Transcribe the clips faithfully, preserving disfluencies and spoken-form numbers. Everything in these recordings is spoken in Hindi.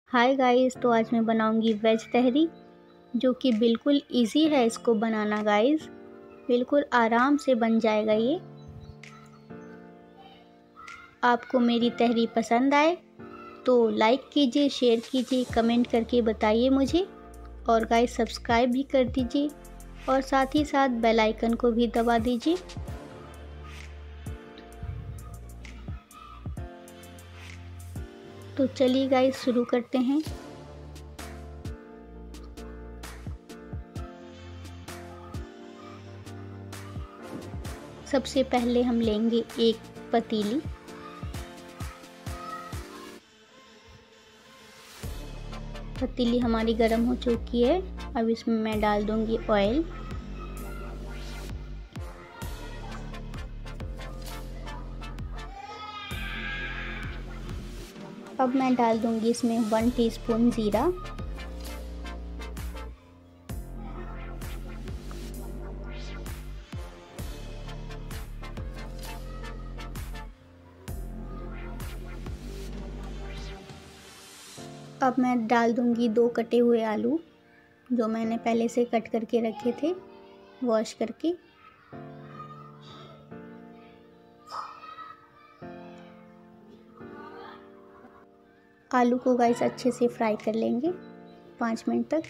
हाय गाइस, तो आज मैं बनाऊंगी वेज तहरी जो कि बिल्कुल इजी है इसको बनाना गाइस। बिल्कुल आराम से बन जाएगा ये। आपको मेरी तहरी पसंद आए तो लाइक कीजिए, शेयर कीजिए, कमेंट करके बताइए मुझे। और गाइस सब्सक्राइब भी कर दीजिए और साथ ही साथ बेल आइकन को भी दबा दीजिए। तो चलिए गाइस शुरू करते हैं। सबसे पहले हम लेंगे एक पतीली। पतीली हमारी गर्म हो चुकी है। अब इसमें मैं डाल दूंगी ऑयल। अब मैं डाल दूंगी इसमें वन टीस्पून जीरा। अब मैं डाल दूंगी दो कटे हुए आलू जो मैंने पहले से कट करके रखे थे, वॉश करके। आलू को गाइस अच्छे से फ्राई कर लेंगे पाँच मिनट तक।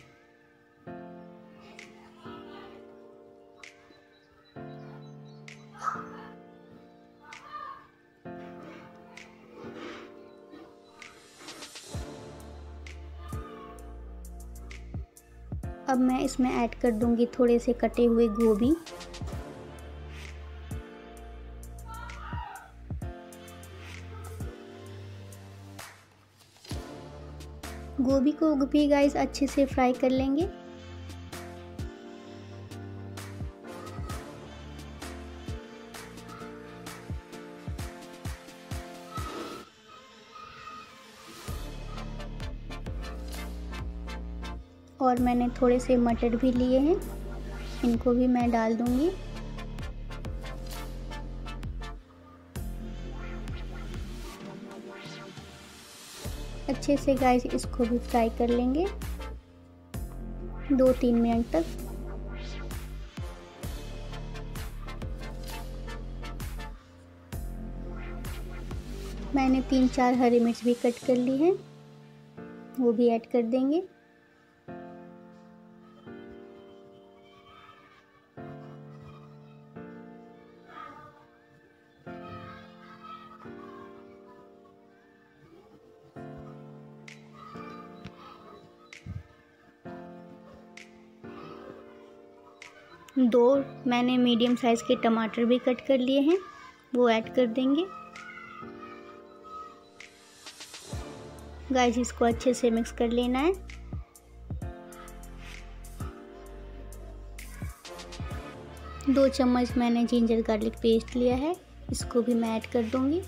अब मैं इसमें ऐड कर दूंगी थोड़े से कटे हुए गोभी। गोभी को भी गाइस अच्छे से फ्राई कर लेंगे। और मैंने थोड़े से मटर भी लिए हैं, इनको भी मैं डाल दूंगी। अच्छे से गाइस इसको भी फ्राई कर लेंगे दो तीन मिनट तक। मैंने तीन चार हरी मिर्च भी कट कर ली है, वो भी ऐड कर देंगे। दो मैंने मीडियम साइज़ के टमाटर भी कट कर लिए हैं, वो ऐड कर देंगे। गाइस इसको अच्छे से मिक्स कर लेना है। दो चम्मच मैंने जिंजर गार्लिक पेस्ट लिया है, इसको भी मैं ऐड कर दूंगी।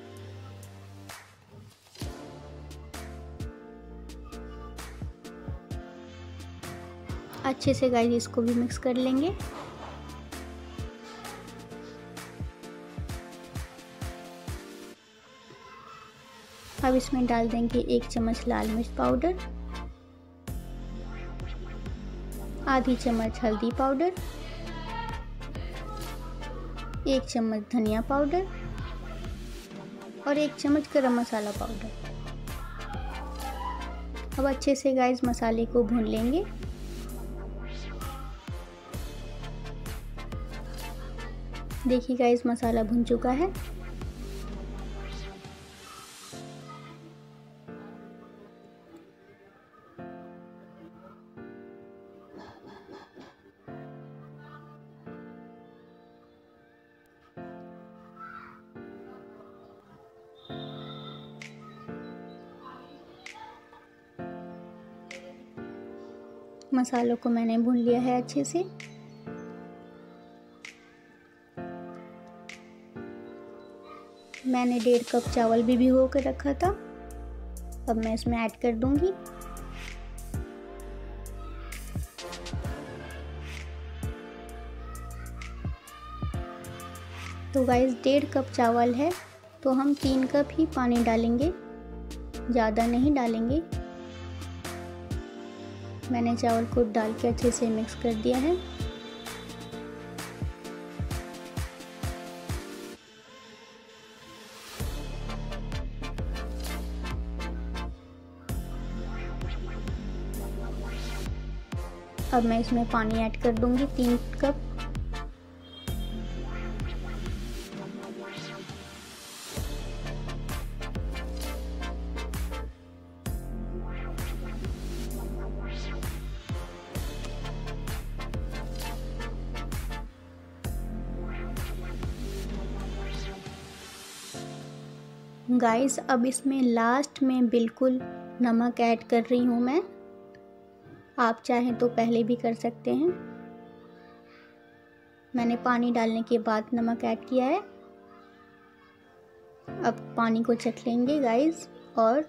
अच्छे से गाइस इसको भी मिक्स कर लेंगे। अब इसमें डाल देंगे एक चम्मच लाल मिर्च पाउडर, आधी चम्मच हल्दी पाउडर, एक चम्मच धनिया पाउडर और एक चम्मच गरम मसाला पाउडर। अब अच्छे से गाइस मसाले को भून लेंगे। देखिए गाइस मसाला भुन चुका है। मसालों को मैंने भून लिया है अच्छे से। मैंने डेढ़ कप चावल भी भिगो कर रखा था, अब मैं इसमें ऐड कर दूंगी। तो गाइस डेढ़ कप चावल है तो हम तीन कप ही पानी डालेंगे, ज़्यादा नहीं डालेंगे। मैंने चावल को डाल के अच्छे से मिक्स कर दिया है। अब मैं इसमें पानी ऐड कर दूंगी तीन कप। गाइस अब इसमें लास्ट में बिल्कुल नमक ऐड कर रही हूँ मैं। आप चाहें तो पहले भी कर सकते हैं। मैंने पानी डालने के बाद नमक ऐड किया है। अब पानी को चख लेंगे गाइस और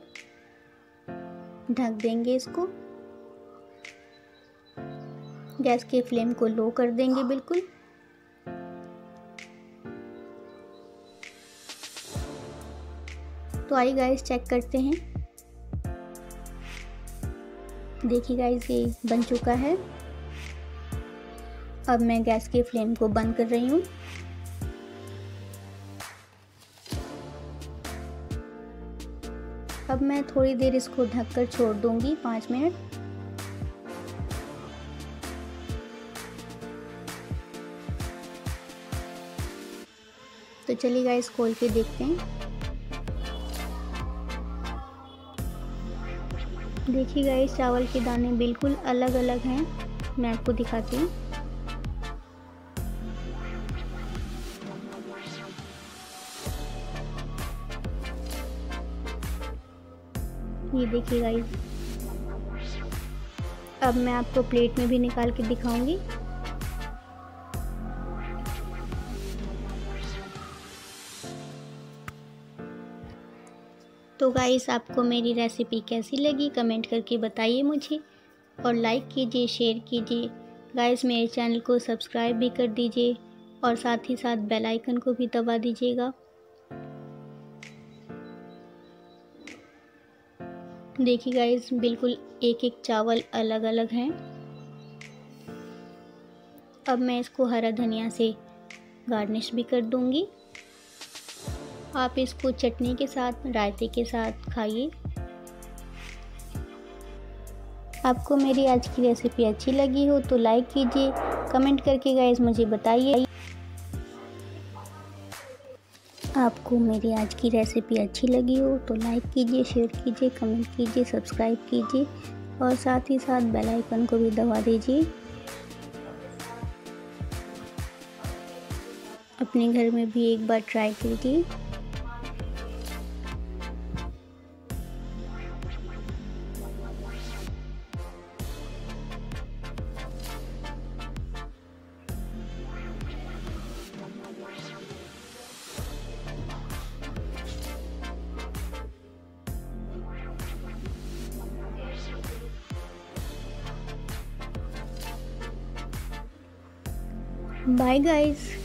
ढक देंगे इसको। गैस के फ्लेम को लो कर देंगे बिल्कुल। तो आइए गाइस चेक करते हैं। देखिए गाइस ये बन चुका है। अब मैं गैस के फ्लेम को बंद कर रही हूँ। अब मैं थोड़ी देर इसको ढककर छोड़ दूंगी, पाँच मिनट। तो चलिए गाइस खोल के देखते हैं। देखिए गाइस चावल के दाने बिल्कुल अलग अलग हैं। मैं आपको दिखाती हूँ। ये देखिए गाइस। अब मैं आपको प्लेट में भी निकाल के दिखाऊंगी। तो गाइस आपको मेरी रेसिपी कैसी लगी कमेंट करके बताइए मुझे, और लाइक कीजिए, शेयर कीजिए। गाइस मेरे चैनल को सब्सक्राइब भी कर दीजिए और साथ ही साथ बेल आइकन को भी दबा दीजिएगा। देखिए गाइस बिल्कुल एक एक चावल अलग अलग हैं। अब मैं इसको हरा धनिया से गार्निश भी कर दूंगी। आप इसको चटनी के साथ, रायते के साथ खाइए। आपको मेरी आज की रेसिपी अच्छी लगी हो तो लाइक कीजिए, कमेंट करके गाइस मुझे बताइए। आपको मेरी आज की रेसिपी अच्छी लगी हो तो लाइक कीजिए, शेयर कीजिए, कमेंट कीजिए, सब्सक्राइब कीजिए और साथ ही साथ बेल आइकन को भी दबा दीजिए। अपने घर में भी एक बार ट्राई कीजिए। Bye guys.